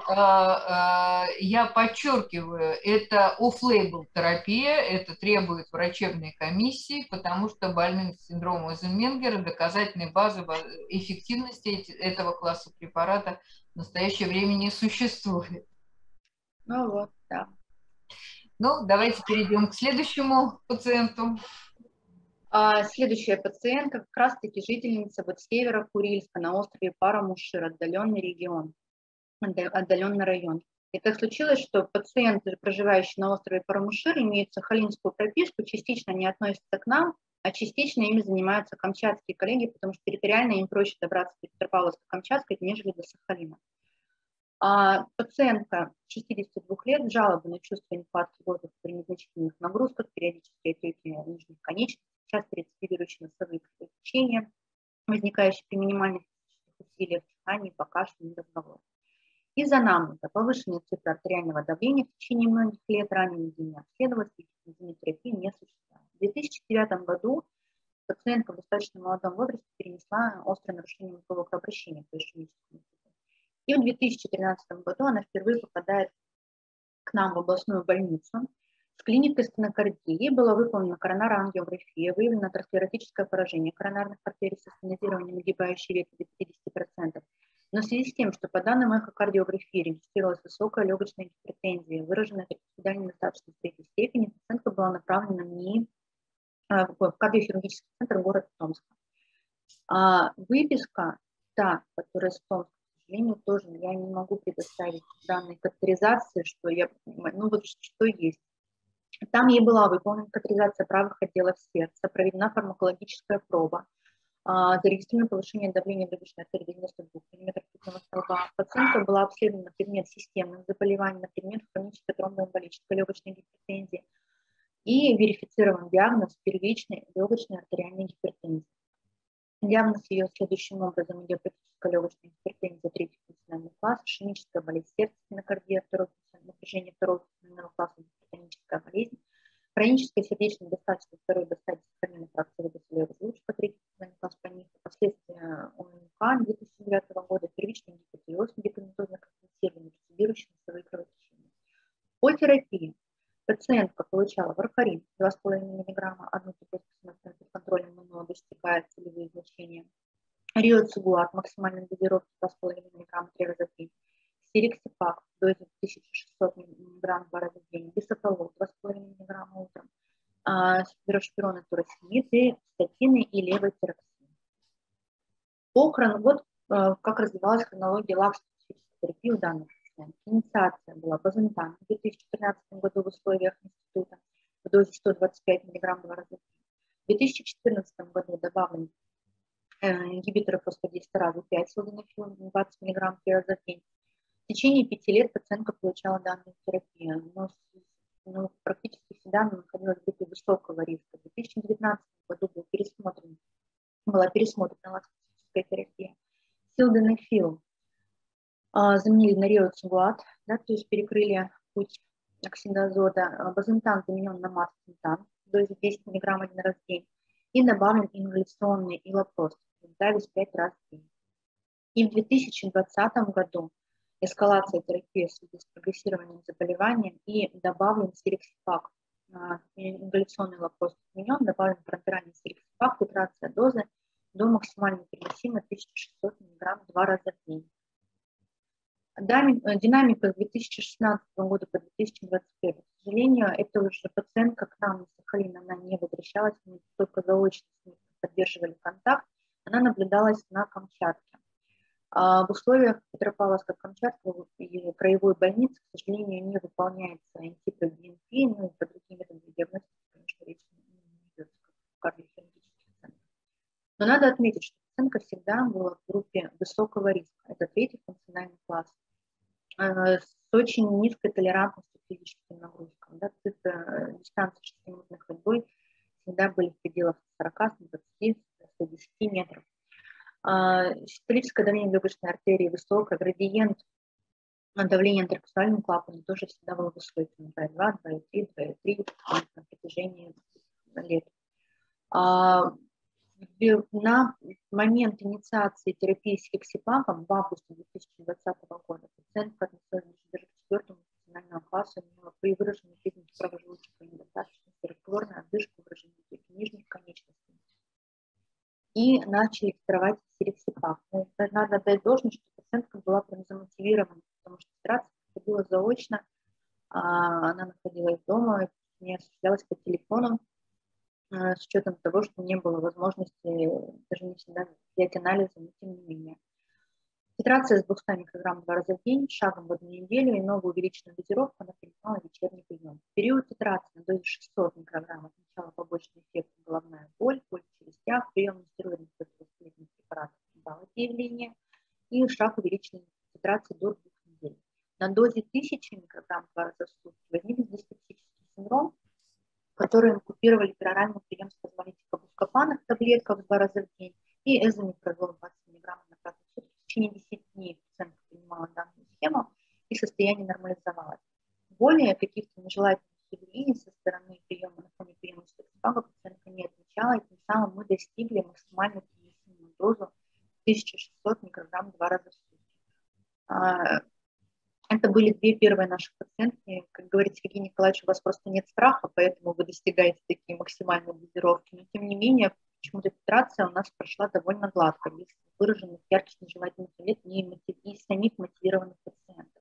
я подчеркиваю, это офф-лейбл терапия, это требует врачебной комиссии, потому что больным с синдромом Эйзенменгера доказательной базы эффективности этого класса препарата в настоящее время не существует. Ну вот, да. Ну, давайте перейдем к следующему пациенту. Следующая пациентка как раз-таки жительница вот севера Курильска на острове Парамушир, отдаленный регион, отдаленный район. И так случилось, что пациенты, проживающие на острове Парамушир, имеют сахалинскую прописку, частично не относятся к нам, а частично ими занимаются камчатские коллеги, потому что территориально им проще добраться до Петропавловска-Камчатской, нежели до Сахалина. Пациентка 62 лет, жалобы на чувство нехватки воздуха при незначительных нагрузках, периодические отеки нижних конечностей, часто рецидивирующие носовые кровотечения, возникающие при минимальных усилиях дыхания, покашливания, разговоров. Из-за анамнеза повышенные цифры артериального давления в течение многих лет, ранее нигде не обследовалась, терапии не существует. В 2009 году пациентка в достаточно молодом возрасте перенесла острое нарушение мозгового кровообращения по ишемическому типу. И в 2013 году она впервые попадает к нам в областную больницу с клиникой стенокардии. Была выполнена коронарная ангиография, выявлено атеросклеротическое поражение коронарных артерий со стенозированием нагибающей ветви до 50%. Но в связи с тем, что по данным эхокардиографии регистрировалась высокая легочная гипертензия, выраженная трансфузиальной недостаточности третьей степени, пациентка была направлена в НИИ, в кардиохирургический центр города Томска. Выписка, та, которая с Томска, к сожалению, тоже я не могу предоставить данные катетеризации, что я понимаю, ну вот что есть. Там ей была выполнена катетеризация правых отделов сердца, проведена фармакологическая проба, зарегистрировано повышение давления легочной артерии до 92 мм ртутного столба. Пациентка была обследована на предмет системных заболеваний, на предмет хронической тромбоэмболической легочной гипертензии и верифицирован диагноз первичной легочной артериальной гипертензии. Диагноз ее следующим образом: идиопатическая легочная гипертензия третьего функционального класса, ишемическая болезнь сердца, стенокардия второго напряжения второго функционального класса, гипертоническая болезнь, хроническая сердечная недостаточность второй до стадии сохранения фракции водоселевой желудочка, третий функциональный класс паники, последствия ОМК 2009 года, первичный гипотиреоз, медикаментозно компенсированный, рецидирующий носовые кровотечения. По терапии пациентка получала варфарин 2,5 мг, одну таблетку под контролем МНО, достигает целевые значения, риоцигуат максимальной дозировки 2,5 мг 3 раза в день, селексипак в дозе 1600 мг 2 раза в день, бисопролол 2,5 мг утром, спирошпирон и туросемид, статины и левотироксин. Вот как развивалась хронология лакс-специфической терапии у данных. Инициация была базентан в 2013 году в условиях института в дозе 125 мг 2 раза в день. В 2014 году добавлен ингибиторы фосфодиэстеразы 5 силденафил 20 мг 3 раза в день. В течение 5 лет пациентка получала данную терапию, но практически всегда она находилась в группе высокого риска. В 2019 году была пересмотрена лакс-специфическая терапия. Силденафил заменили на риоцигуат, да, то есть перекрыли путь оксидоазота. Базентан заменен на мастентан в дозе 10 мг 1 раз в день и добавлен ингаляционный илопрост в 5 раз в день. И в 2020 году эскалация терапии в связи с прогрессированием заболевания и добавлен селексипак. Ингаляционный илопрост изменен, добавлен пронтеральный селексипак, титрация дозы до максимально переносимой 1600 мг 2 раза в день. Динамика с 2016 года по 2021. К сожалению, это уже пациентка к нам на Сахалин, она не возвращалась, мы только заочно с ней поддерживали контакт, она наблюдалась на Камчатке. В условиях Петропавловска-Камчатской и краевой больницы, к сожалению, не выполняется типа БНП, ну и по другим методам диагностики, конечно, речь не идет в кардиохирургических центрах. Но надо отметить, что пациентка всегда была в группе высокого риска, это 3-й функциональный класс, с очень низкой толерантностью к физическим нагрузкам. Да, дистанции 6-минутной ходьбой всегда были в пределах 40, 20, 110 метров. Систолическое давление легочной артерии высокое, градиент давления интеркостальным клапаном тоже всегда был высоким, 2,2, 2,3, 2,3 на протяжении лет. На момент инициации терапии с хексипаком в августе 2020 года пациентка относилась даже к 4-му функциональному классу, имела выраженные признаки правожелудочковой недостаточности, рефлюорная одышка, выражение нижних конечностей. И начали титровать хексипак. Надо отдать должное, что пациентка была прям замотивирована, потому что операция проходила заочно, она находилась дома, не осуществлялась по телефону, с учетом того, что не было возможности даже не всегда взять анализы, но тем не менее. Титрация с 200 микрограмм 2 раза в день, шагом в 1 неделю и новую увеличенную дозировку она принимала вечерний прием. В период титрации на дозе 600 микрограмм отмечала побочный эффект головная боль в челюстях, прием нестероидных противовоспалительных препаратов дал эти явления и шаг увеличенной титрации до 2 недель. На дозе 1000 микрограмм 2 раза в сутки возник диспептический синдром, которые инкубировали пероральный прием спазмолитика бускопана в таблетках 2 раза в день и эзомепразол 20 мг на каждый сутки. В течение 10 дней пациентка принимала данную схему и состояние нормализовалось. Более каких-то нежелательных явлений со стороны приема на фоне приема стаксипага пациентка не отмечала, и тем самым мы достигли максимально переносимую дозу 1600 микрограмм 2 раза в сутки. Это были 2 первые наши пациентки. Как говорит Сергей Николаевич, у вас просто нет страха, поэтому вы достигаете такие максимальные дозировки. Но тем не менее, почему-то титрация у нас прошла довольно гладко, без выраженных ярких нежелательных лет и самих мотивированных пациентов.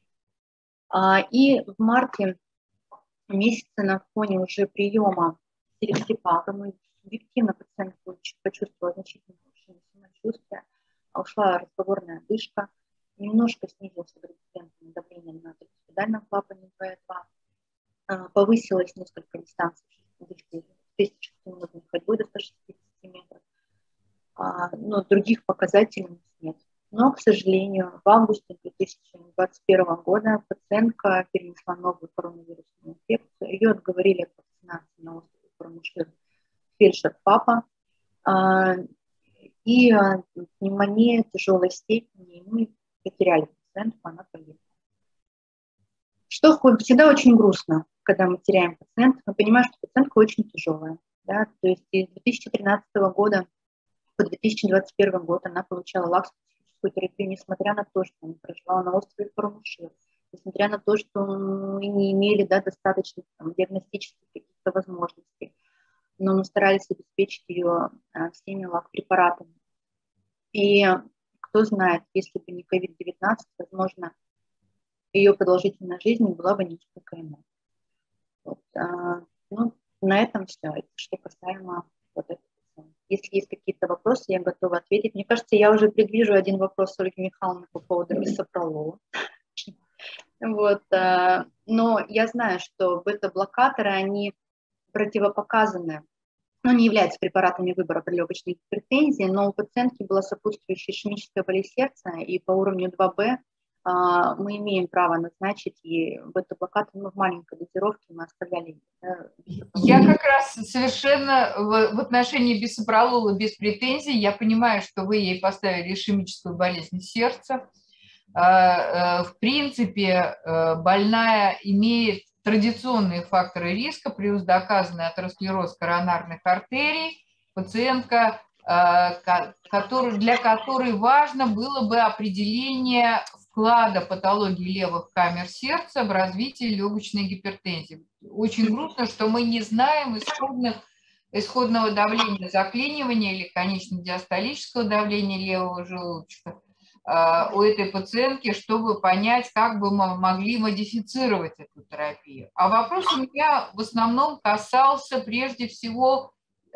И в марте месяце на фоне уже приема селексипага мы субъективно пациентку почувствовала значительно улучшение самочувствия, ушла разговорная одышка, немножко снизился градиентное давление на трапециевидальном клапане 2,2, повысилась несколько дистанций в 206-минутной ходьбой до 160 метров, но других показателей нет. Но, к сожалению, в августе 2021 года пациентка перенесла новую коронавирусную инфекцию, ее отговорили от вакцинации на острый промышленный фельдшер-папа, и пневмония тяжелой степени, мы потеряли пациентку, она погибла. Что всегда очень грустно, когда мы теряем пациента, мы понимаем, что пациентка очень тяжелая. Да? То есть с 2013 года по 2021 год она получала лаксопсихическую терапию, несмотря на то, что она проживала на острове Парамушир, несмотря на то, что мы не имели достаточных диагностических каких-то возможностей. Но мы старались обеспечить ее всеми лак-препаратами. И кто знает, если бы не COVID-19, возможно, ее продолжительная жизнь была бы несколько иной. Вот, на этом все. Это что касаемо вот этого. Если есть какие-то вопросы, я готова ответить. Мне кажется, я уже предвижу один вопрос Ольги Михайловны по поводу бисопролола. Вот, но я знаю, что бета-блокаторы, они противопоказаны, но не являются препаратами выбора при легочной гипертензии, но у пациентки была сопутствующая ишемическая болезнь сердца, и по уровню 2Б мы имеем право назначить, и бета-блокатор в маленькой дозировке мы оставляли. Я как раз совершенно в отношении бисопролола без претензий. Я понимаю, что вы ей поставили ишемическую болезнь сердца. В принципе, больная имеет традиционные факторы риска, плюс доказанный атеросклероз коронарных артерий. Пациентка, для которой важно было бы определение вклада патологии левых камер сердца в развитие легочной гипертензии. Очень грустно, что мы не знаем исходных исходного давления заклинивания или конечно-диастолического давления левого желудочка у этой пациентки, чтобы понять, как бы мы могли модифицировать эту терапию. А вопрос у меня в основном касался прежде всего,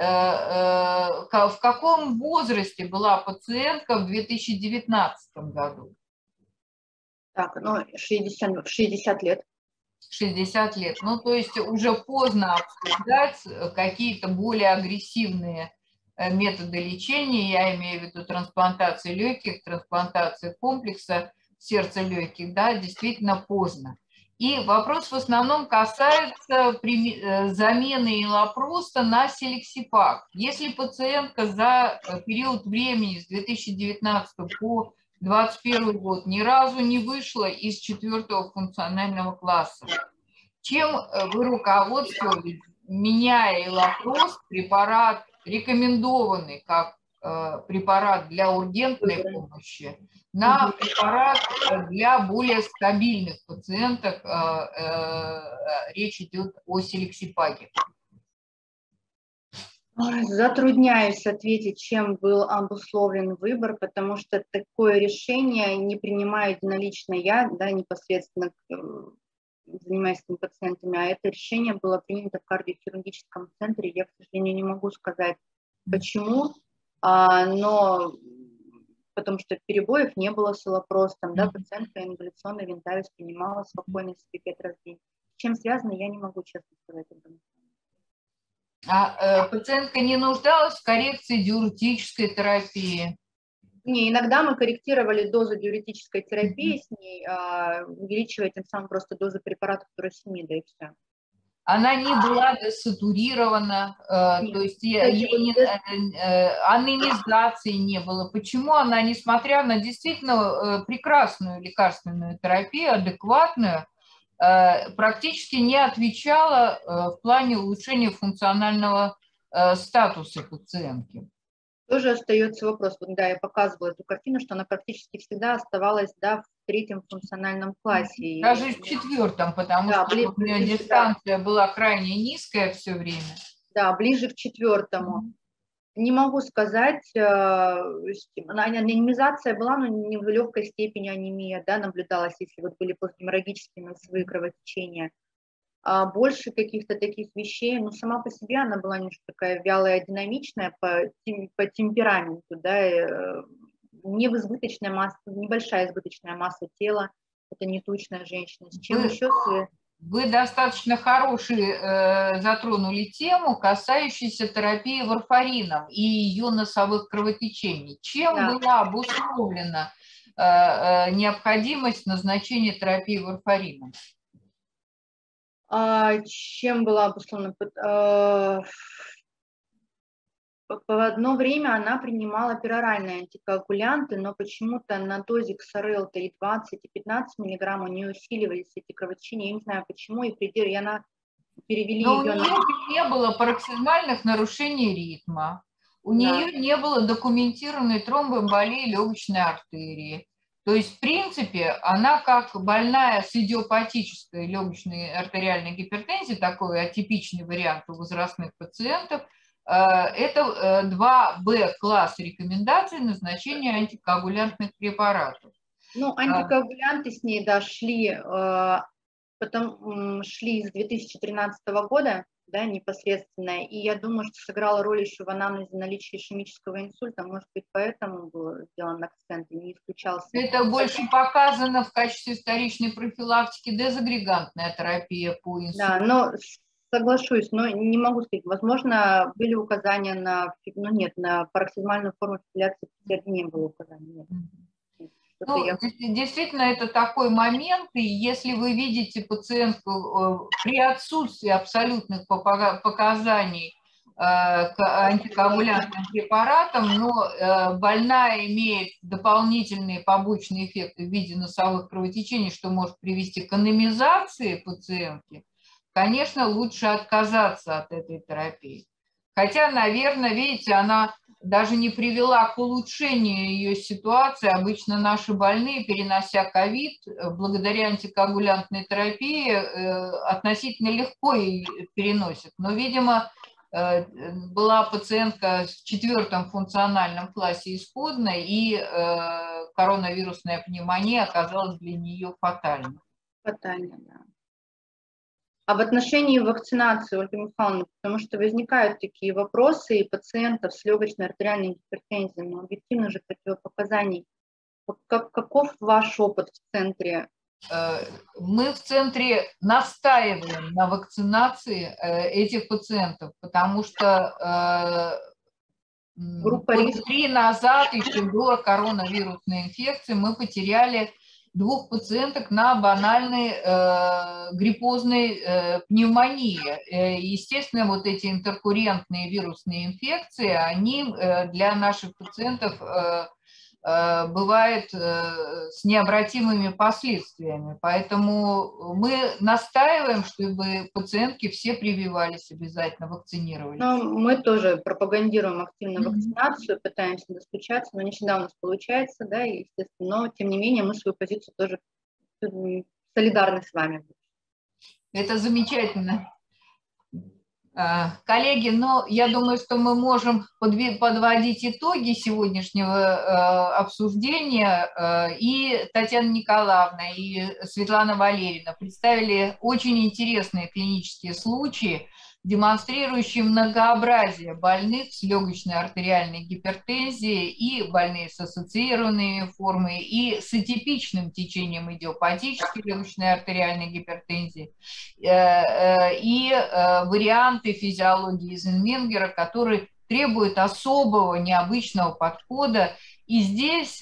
в каком возрасте была пациентка в 2019 году? Так, ну, 60 лет. 60 лет. Ну, то есть уже поздно обсуждать какие-то более агрессивные методы лечения, я имею в виду трансплантацию легких, трансплантацию комплекса сердца-легких, да, действительно поздно. И вопрос в основном касается замены илопроста на селексипак. Если пациентка за период времени с 2019 по 2021 год ни разу не вышла из 4-го функционального класса, чем вы руководствуетесь, меняя илопрост, препарат, рекомендованный как препарат для ургентной помощи, на препарат для более стабильных пациентов, речь идет о селексипаке? Затрудняюсь ответить, чем был обусловлен выбор, потому что такое решение не принимаю единолично я, да, непосредственно занимаясь этими пациентами, а это решение было принято в кардиохирургическом центре. Я, к сожалению, не могу сказать, почему, но потому что перебоев не было с илопростом, да, пациентка ингаляционной винта принимала спокойно себе 5 раз в день. С чем связано, я не могу честно сказать. Пациентка не нуждалась в коррекции диуретической терапии? Не, иногда мы корректировали дозу диуретической терапии с ней, увеличивая тем самым просто дозу препаратов фуросемида, и все. Она не была десатурирована, то есть анемизации не было. Почему она, несмотря на действительно прекрасную лекарственную терапию, адекватную, практически не отвечала в плане улучшения функционального статуса пациентки? Тоже остается вопрос. Вот, да, я показывала эту картину, что она практически всегда оставалась, да, в 3-м функциональном классе. Даже в 4-м, потому что у нее дистанция была крайне низкая все время. Да, ближе к 4-му. Не могу сказать, анемизация была, но не в легкой степени анемия, да, наблюдалась, если вот были постгеморрагические носовые кровотечения. Больше каких-то таких вещей, но сама по себе она была немножко такая вялая, динамичная по темпераменту, да, не в избыточная масса, небольшая избыточная масса тела, это не тучная женщина. С чем еще? Вы достаточно хорошие затронули тему, касающуюся терапии варфарином и ее носовых кровотечений. Чем была обусловлена необходимость назначения терапии варфарином? Чем была обусловлена? В одно время она принимала пероральные антикоагулянты, но почему-то на дозе XRL и 20 и 15 мг у нее усиливались эти кровотечения. Я не знаю почему, и она перевели но ее у нее не было пароксизмальных нарушений ритма, у нее не было документированной тромбоэмболии легочной артерии. То есть, в принципе, она как больная с идиопатической легочной артериальной гипертензией, такой атипичный вариант у возрастных пациентов, это 2Б класс рекомендаций назначения антикоагулянтных препаратов. Ну, антикоагулянты с ней, да, шли с 2013 года, да, непосредственно, и я думаю, что сыграла роль еще в анамнезе наличие ишемического инсульта, может быть, поэтому был сделан акцент и не исключался. Это больше показано в качестве вторичной профилактики дезагрегантная терапия по инсульту. Да, но соглашусь, но не могу сказать, возможно, были указания на, ну нет, на пароксизмальную форму фибрилляции не было указаний, нет. Ну, действительно, это такой момент, и если вы видите пациентку при отсутствии абсолютных показаний к антикоагулянтным препаратам, но больная имеет дополнительные побочные эффекты в виде носовых кровотечений, что может привести к анемизации пациентки, конечно, лучше отказаться от этой терапии. Хотя, наверное, видите, она даже не привела к улучшению ее ситуации. Обычно наши больные, перенося ковид, благодаря антикоагулянтной терапии относительно легко ее переносят. Но, видимо, была пациентка в 4-м функциональном классе исходной, и коронавирусная пневмония оказалась для нее фатальной. Фатально, да. А в отношении вакцинации, Ольга Михайловна, потому что возникают такие вопросы и пациентов с легочной артериальной гипертензией, но объективно же противопоказаний. Каков ваш опыт в центре? Мы в центре настаиваем на вакцинации этих пациентов, потому что года 3 назад, еще до коронавирусной инфекции, мы потеряли 2 пациенток на банальной гриппозной пневмонии. Естественно, вот эти интеркуррентные вирусные инфекции, они для наших пациентов бывает с необратимыми последствиями. Поэтому мы настаиваем, чтобы пациентки все прививались, обязательно вакцинировались. Ну, мы тоже пропагандируем активно вакцинацию, пытаемся достучаться, но не всегда у нас получается, да, и, естественно, но тем не менее мы свою позицию тоже солидарны с вами. Это замечательно. Коллеги, но я думаю, что мы можем подводить итоги сегодняшнего обсуждения. И Татьяна Николаевна, и Светлана Валерьевна представили очень интересные клинические случаи, демонстрирующие многообразие больных с легочной артериальной гипертензией, и больные с ассоциированными формами, и с атипичным течением идиопатической легочной артериальной гипертензии, и варианты физиологии Эйзенменгера, которые требуют особого, необычного подхода. И здесь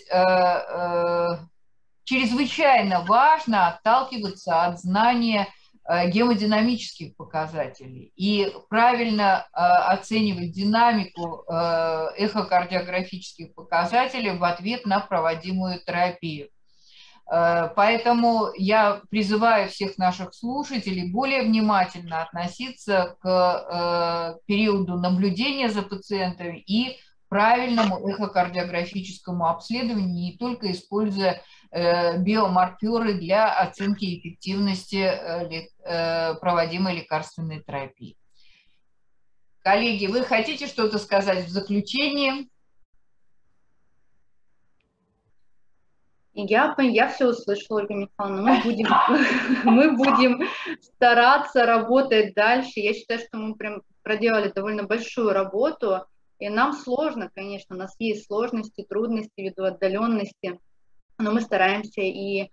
чрезвычайно важно отталкиваться от знания гемодинамических показателей и правильно оценивать динамику эхокардиографических показателей в ответ на проводимую терапию. Поэтому я призываю всех наших слушателей более внимательно относиться к периоду наблюдения за пациентами и правильному эхокардиографическому обследованию, не только используя биомаркеры для оценки эффективности проводимой лекарственной терапии. Коллеги, вы хотите что-то сказать в заключение? Я все услышала, Ольга Михайловна. Мы будем стараться работать дальше. Я считаю, что мы прям проделали довольно большую работу. И нам сложно, конечно, у нас есть сложности, трудности ввиду отдаленности, но мы стараемся и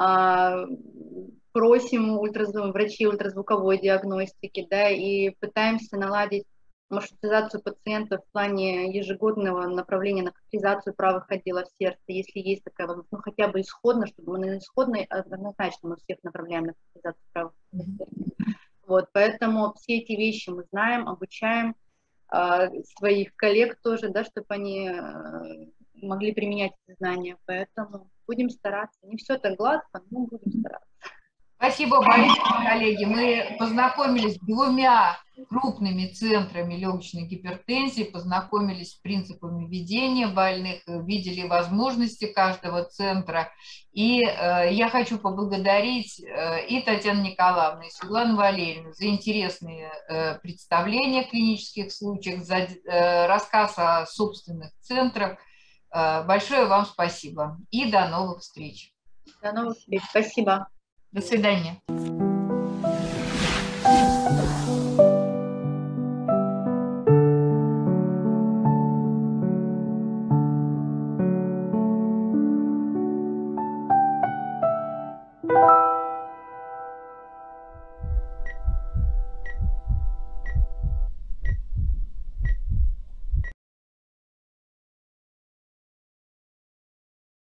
просим врачей ультразвуковой диагностики, да, и пытаемся наладить маршрутизацию пациентов в плане ежегодного направления на катетеризацию правых отделов сердца, если есть такая возможность, ну, хотя бы исходно, чтобы мы на исходной однозначно мы всех направляем на катетеризацию правых отделов сердца. Вот, поэтому все эти вещи мы знаем, обучаем своих коллег тоже, да, чтобы они могли применять эти знания. Поэтому будем стараться. Не все так гладко, но будем стараться. Спасибо большое, коллеги. Мы познакомились с 2 крупными центрами легочной гипертензии, познакомились с принципами ведения больных, видели возможности каждого центра. И я хочу поблагодарить и Татьяну Николаевну, и Светлану Валерьевну за интересные представления о клинических случаях, за рассказ о собственных центрах. Большое вам спасибо и до новых встреч. До новых встреч. Спасибо. До свидания.